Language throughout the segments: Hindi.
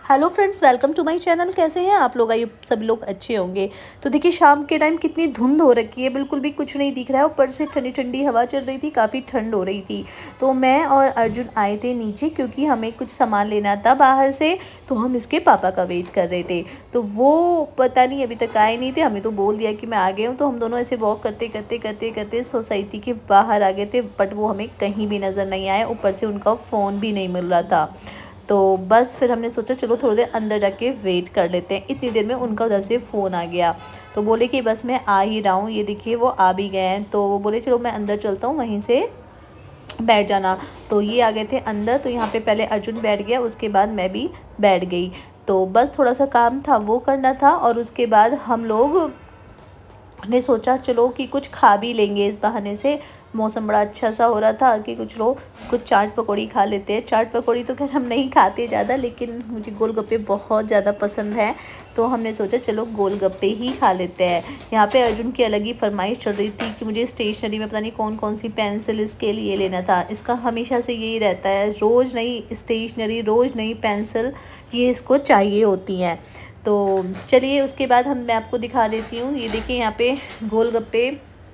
Hello friends, welcome to my channel. कैसे हैं आप लोग? आइए सभी लोग अच्छे होंगे। तो देखिए, शाम के टाइम कितनी धुंध हो रखी है, बिल्कुल भी कुछ नहीं दिख रहा है। ऊपर से ठंडी ठंडी हवा चल रही थी, काफ़ी ठंड हो रही थी। तो मैं और अर्जुन आए थे नीचे क्योंकि हमें कुछ सामान लेना था बाहर से। तो हम इसके पापा का वेट कर रहे थे। तो वो पता नहीं अभी तक आए नहीं थे। हमें तो बोल दिया कि मैं आ गया हूँ। तो हम दोनों ऐसे वॉक करते करते करते करते सोसाइटी के बाहर आ गए थे, बट वो हमें कहीं भी नज़र नहीं आए। ऊपर से उनका फ़ोन भी नहीं मिल रहा था। तो बस फिर हमने सोचा चलो थोड़ी देर अंदर जाके वेट कर लेते हैं। इतनी देर में उनका उधर से फ़ोन आ गया। तो बोले कि बस मैं आ ही रहा हूँ। ये देखिए वो आ भी गए हैं। तो वो बोले चलो मैं अंदर चलता हूँ, वहीं से बैठ जाना। तो ये आ गए थे अंदर। तो यहाँ पे पहले अर्जुन बैठ गया, उसके बाद मैं भी बैठ गई। तो बस थोड़ा सा काम था वो करना था, और उसके बाद हम लोग ने सोचा चलो कि कुछ खा भी लेंगे इस बहाने से। मौसम बड़ा अच्छा सा हो रहा था कि कुछ लोग कुछ चाट पकौड़ी खा लेते हैं। चाट पकौड़ी तो खैर हम नहीं खाते ज़्यादा, लेकिन मुझे गोलगप्पे बहुत ज़्यादा पसंद है। तो हमने सोचा चलो गोलगप्पे ही खा लेते हैं। यहाँ पे अर्जुन की अलग ही फरमाइश चल रही थी कि मुझे स्टेशनरी में पता नहीं कौन कौन सी पेंसिल इसके लिए लेना था। इसका हमेशा से यही रहता है, रोज़ नई स्टेशनरी, रोज़ नई पेंसिल ये इसको चाहिए होती हैं। तो चलिए उसके बाद मैं आपको दिखा देती हूँ। ये देखिए यहाँ पे गोलगप्पे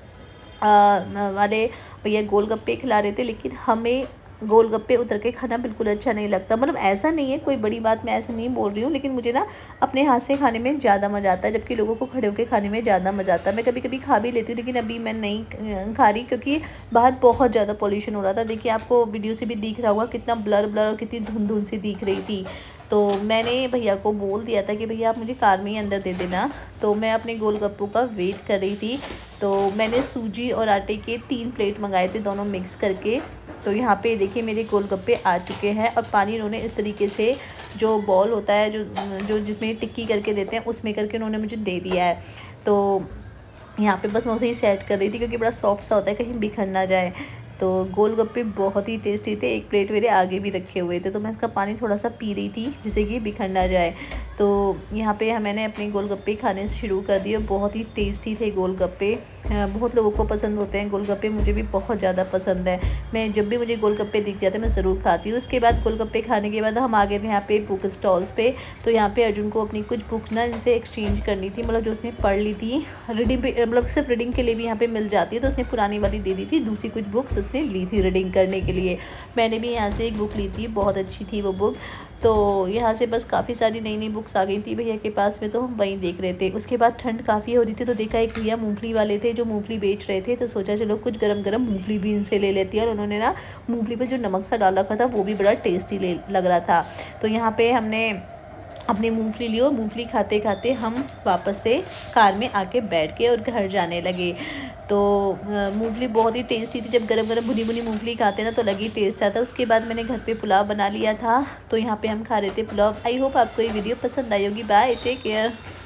वाले भैया गोलगप्पे खिला रहे थे, लेकिन हमें गोलगप्पे उतर के खाना बिल्कुल अच्छा नहीं लगता। मतलब ऐसा नहीं है, कोई बड़ी बात मैं ऐसे नहीं बोल रही हूँ, लेकिन मुझे ना अपने हाथ से खाने में ज़्यादा मज़ा आता है, जबकि लोगों को खड़े होकर खाने में ज़्यादा मज़ा आता है। मैं कभी कभी खा भी लेती हूँ, लेकिन अभी मैं नहीं खा रही क्योंकि बाहर बहुत ज़्यादा पॉल्यूशन हो रहा था। देखिए आपको वीडियो से भी दिख रहा होगा कितना ब्लर ब्लर और कितनी धुंध धुंध सी दिख रही थी। तो मैंने भैया को बोल दिया था कि भैया आप मुझे कार में ही अंदर दे देना। तो मैं अपने गोलगप्पों का वेट कर रही थी। तो मैंने सूजी और आटे के 3 प्लेट मंगाए थे, दोनों मिक्स करके। तो यहाँ पे देखिए मेरे गोलगप्पे आ चुके हैं, और पानी इन्होंने इस तरीके से जो बॉल होता है जो जो जिसमें टिक्की करके देते हैं उसमें करके उन्होंने मुझे दे दिया है। तो यहाँ पे बस मैं उसे ही सेट कर रही थी क्योंकि बड़ा सॉफ्ट सा होता है, कहीं बिखर ना जाए। तो गोलगप्पे बहुत ही टेस्टी थे। एक प्लेट मेरे आगे भी रखे हुए थे, तो मैं इसका पानी थोड़ा सा पी रही थी जिससे कि बिखर ना जाए। तो यहाँ पे मैंने अपने गोलगप्पे खाने शुरू कर दिए। बहुत ही टेस्टी थे गोलगप्पे। बहुत लोगों को पसंद होते हैं गोलगप्पे, मुझे भी बहुत ज़्यादा पसंद है। मैं जब भी मुझे गोलगप्पे दिख जाते हैं मैं ज़रूर खाती हूँ। उसके बाद गोलगप्पे खाने के बाद हम आ गए थे यहाँ पे बुक स्टॉल्स पे। तो यहाँ पे अर्जुन को अपनी कुछ बुक्स ना इनसे एक्सचेंज करनी थी, मतलब जो उसने पढ़ ली थी रीडिंग पे, मतलब सिर्फ रीडिंग के लिए भी यहाँ पे मिल जाती है। तो उसने पुरानी वाली दे दी थी, दूसरी कुछ बुक्स उसने ली थी रीडिंग करने के लिए। मैंने भी यहाँ से एक बुक ली थी, बहुत अच्छी थी वो बुक। तो यहाँ से बस काफ़ी सारी नई नई बुक्स आ गई थी भैया के पास में, तो हम वहीं देख रहे थे। उसके बाद ठंड काफ़ी हो रही थी, तो देखा एक भैया मूंगफली वाले थे जो मूंगफली बेच रहे थे। तो सोचा चलो कुछ गरम गरम मूंगफली भी इनसे ले लेती है। और उन्होंने ना मूंगफली पे जो नमक सा डाल रखा था वो भी बड़ा टेस्टी लग रहा था। तो यहाँ पे हमने अपनी मूंगफली ली, और मूंगफली खाते खाते हम वापस से कार में आके बैठ गए और घर जाने लगे। तो मूंगफली बहुत ही टेस्टी थी। जब गरम गरम भुनी भुनी मूंगफली खाते ना तो अलग ही टेस्ट आता है। उसके बाद मैंने घर पे पुलाव बना लिया था, तो यहाँ पे हम खा रहे थे पुलाव। आई होप आपको ये वीडियो पसंद आई होगी। Bye, take care.